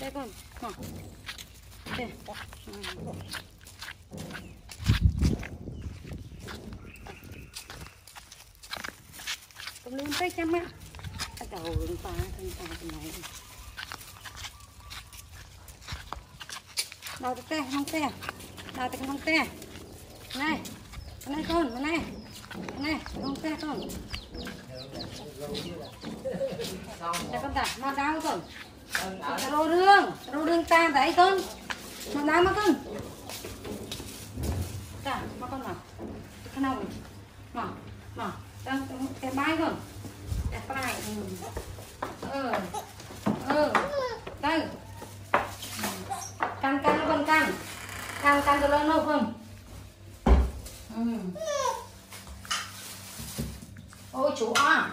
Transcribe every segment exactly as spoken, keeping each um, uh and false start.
đây con nào đây con lên tay chăm á đầu hướng phá thân phá cái này đào tè không tè đào tè không tè này này con này này không tè con để con ta nó đau con rô rương rô rương ta đấy con nó đau mà con ta mà con nào cái nào mà mà ta cái bay con cái bay ừ ừ đây căng căng con căng căng căng cho lên đâu không ừ. Ôi chú à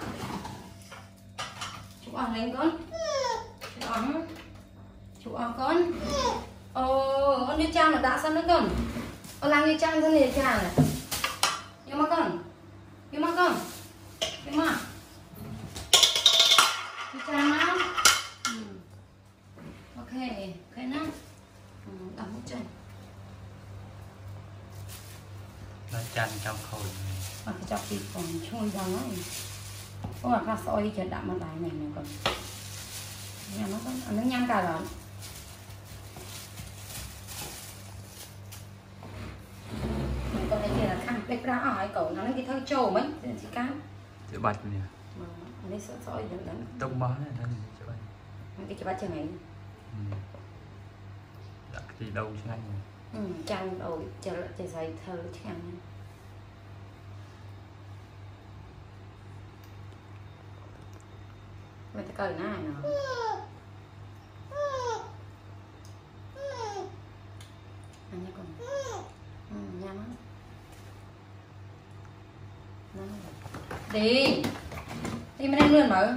chú ăn lên con chú ăn chú ăn con ồ con đi trang mà đã sao nữa con con làm đi trang thân đi trang này nhưng mà con nhưng mà con nhưng mà đi trang nào ừ. ok ok nào ừ, đóng một chân nó chăn trong khối mà cái chọc thì còn trôi ra nó có mà ra soi chợ đạm mà đài này này còn nhà nó con ăn nó nhăn cả rồi mình còn cái kia là ăn bếp ra ở cậu nó cái thhơi trầu mấy chị cám chữ bạch nè mà lấy sợ soi đến đến tông bó này thân chữ bạch cái chữ bạch chẳng ấy ừ. Đặt gì đâu chứ anh ừ chăn rồi chờ chờ dậy thơ chăn mày ta cười nó này nó ăn nha con ừ, nhắm á đi đi bên đây luôn mở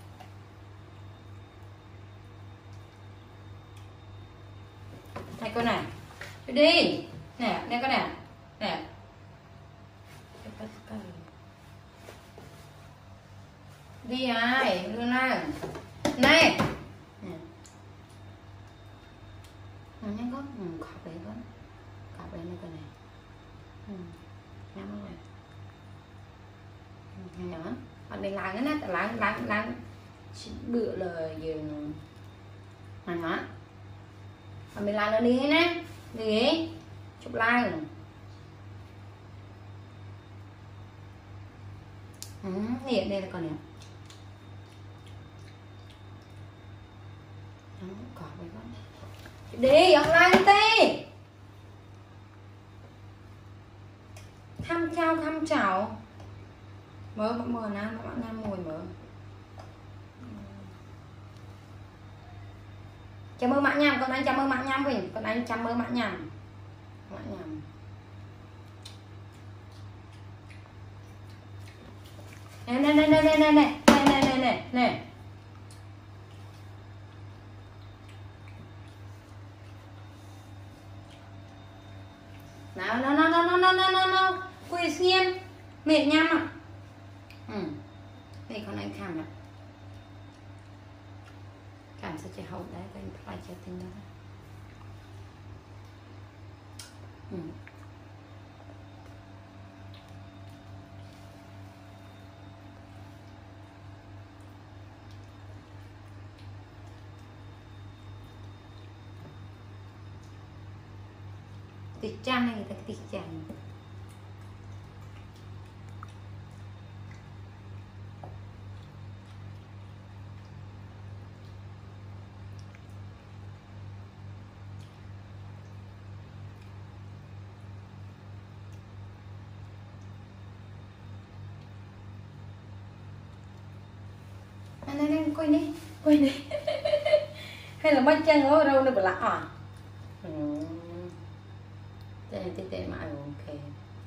này con này đi nè đây con nè nè đi ai luôn này này nhắm con ừ, khóc đấy con khóc đấy này con này ừ, nhắm rồi nhỏ bạn mình láng á láng láng láng bữa là dừng mà nhỏ bạn mình láng nó đi hết nè đi chụp láng ừ, hiện đây là con này đi ở lại đi thăm chào thăm chào mở bạn mở nè bạn nam ngồi mở chào mơ mạng nhầm con anh chào mơ mạng nhầm mình con anh chào mơ mạng nhầm mạng nhầm nè nè nè nè nè nè nè nè nè nè nè nào nào nào nào nào nào nào nào quỳ nghiêm mệt nhăm à ừ đây con anh khám ạ khám sẽ chạy hậu đấy cái phải chạy tin đó ừ tịch chan này người ta tịch chan này này coi đi coi đi hay là mấy chân ở đâu nó bị lạ à ừ. Tê tê tê mà ok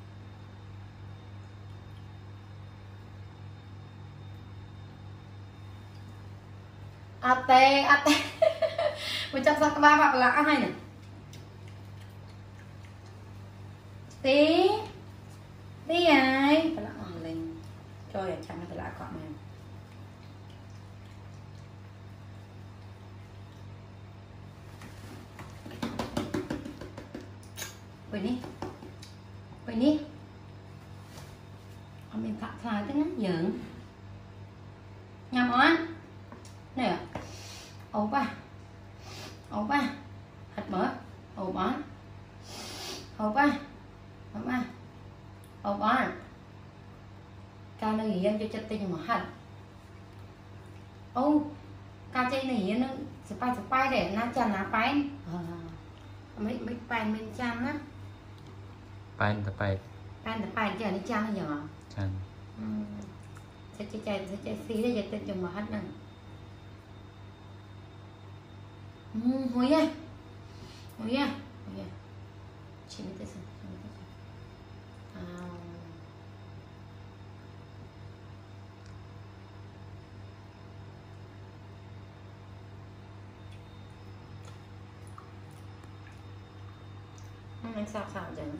à tê à tê mình chắc ra các ba bạn lạ hay này tí tí ai phải lạ lên trời ơi chẳng phải lạ cọ này Vậy đi. Vậy đi. Ông mình tặng thái thế nó giỡn. Nhằm on. Nè. Ổ ba. Ổ ba. Hạt mỡ. Ổ bó. Ổ ba. Ổ ba. Ổ bó. Cao nó nghỉ cho chất tinh mà hạt. Ô. Cao chơi này nó sẽ bay sẽ bay để nó chăn nó bay. Ờ. Mấy mấy bay mình chăn á. Bay tập bay. Bay tập bay giờ nó chăn nó giờ. Chăn. Ừ. Sẽ chạy chạy sẽ chạy xí để cho tinh mà hạt nè. Ừ, hồi à. Hồi à. Hồi à. Chỉ biết thế sao. À. Anh sao sao chẳng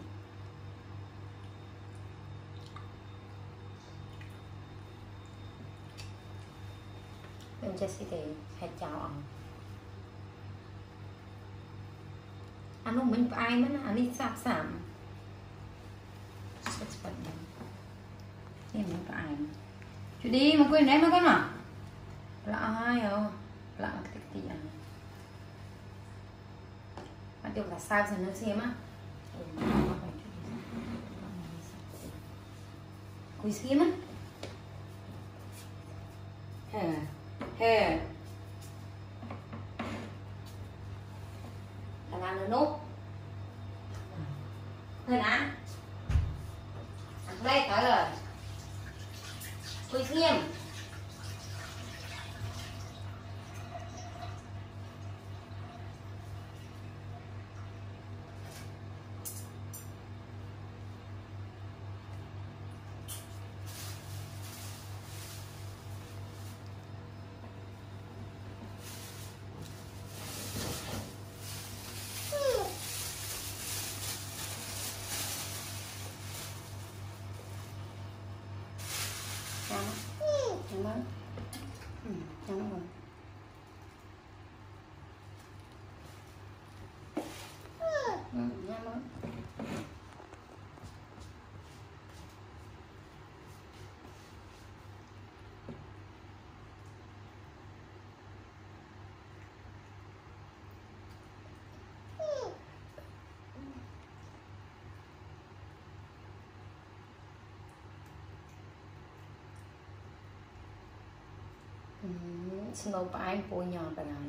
đừng cho xí thì hãy chào ông anh không mình ai mất anh đi sạp sảm mình có ai chú đi mà quên đấy mà con à là ai không là cái gì à anh được là sao rồi nó xem á cùi xem á hè hè là làm được nốt hơi nán đây phải rồi cùi xem Nhắm mắt. Ừ, nhắm mắt rồi. Ừ, nhắm mắt. Snow pine po nhỏ cả này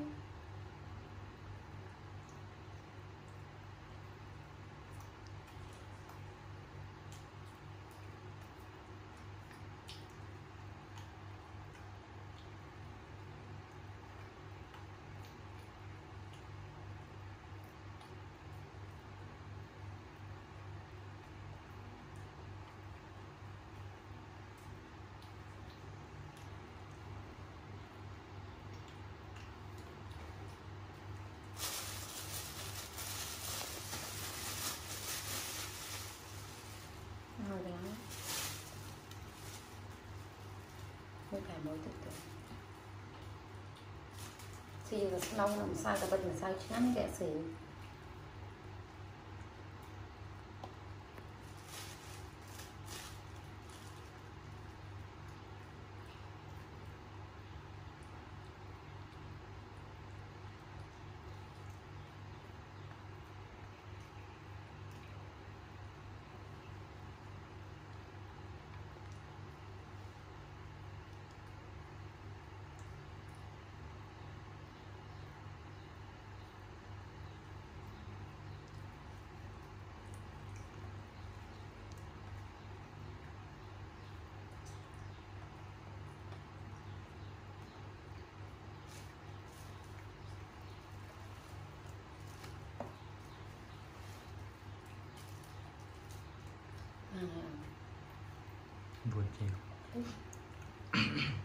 mới phải mới từ từ thì là lâu làm sao ta bệnh là sao chán kẹt xỉu buồn chiều